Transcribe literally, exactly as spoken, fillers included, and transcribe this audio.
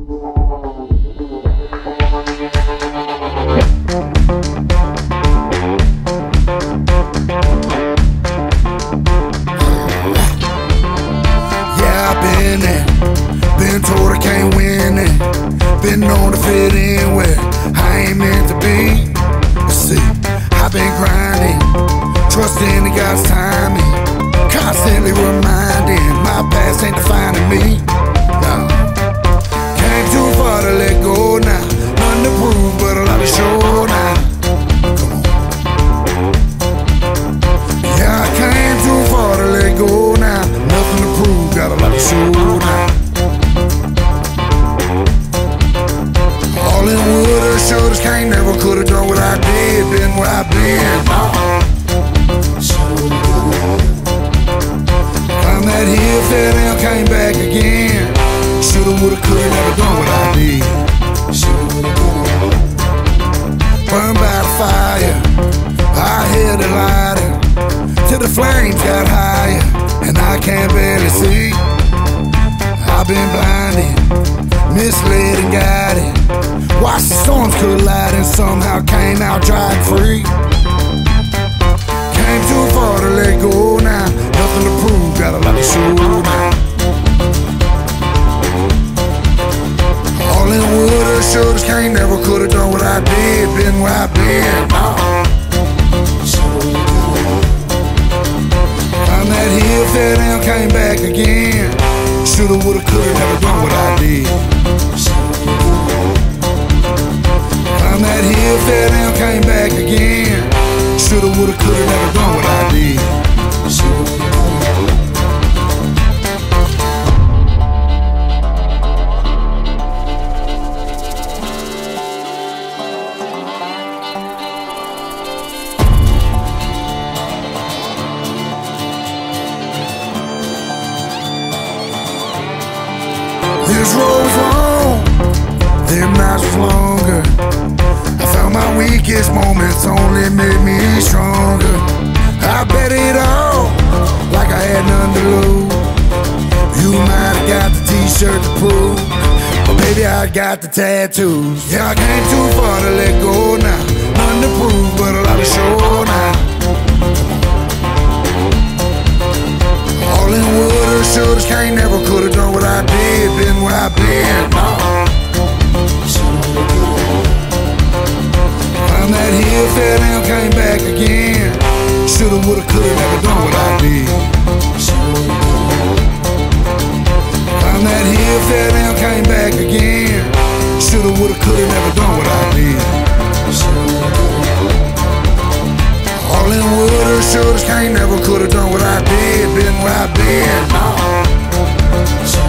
Been told I can't win it. Been known to fit in where I ain't meant to be. Let's see, I've been grinding, trusting in God's timing, constantly reminding my past ain't defining me. No, came too far to let go now. Nothing to prove, but a lot to show now. Come on. Yeah, I came too far to let go now. Nothing to prove, got a lot to show now. All in woulda, shoulders, can't never coulda done what I did, been where I've been. Climbed that hill, fell down, came back again. Shoulda, woulda, coulda, never done what I did. Burned by the fire, I held the lighter till the flames got higher, and I can't barely see. I've been blinded, misled and guided. Watched the storms collide and somehow came out dry and free. Came too far to let go now. Nothing to prove, got a lot to show now. All in woulda, shoulders, can't never coulda done what I did, been where I've been. Climbed that hill, fell down, came back again. Shoulda, woulda, coulda, never done what I did. Climbed that hill, fell down, came back again. Shoulda, woulda, coulda, never done what I did. This road was long, them nights was longer. I found my weakest moments only made me stronger. I bet it all like I had none to lose. You might have got the t-shirt to prove, but baby I got the tattoos. Yeah, I came too far to let go now. Nothing to prove, but a lot to show now. All in woulda, shoulders, can't never coulda done what I did, been where I've been. Climbed that hill, fell down, came back again. Shoulda, woulda, coulda, never done what I did. Climbed that hill, fell down, came back again. Shoulda, woulda, coulda, never done what I did. All in woulda, shoulders, can't never coulda done what I did, been where I've been.